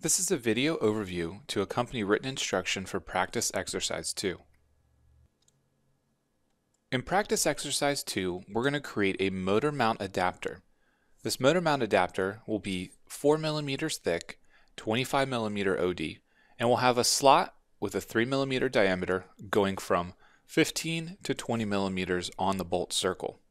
This is a video overview to accompany written instruction for Practice Exercise 2. In Practice Exercise 2, we're going to create a motor mount adapter. This motor mount adapter will be 4 millimeters thick, 25 millimeter OD, and will have a slot with a 3 millimeter diameter going from 15 to 20 millimeters on the bolt circle.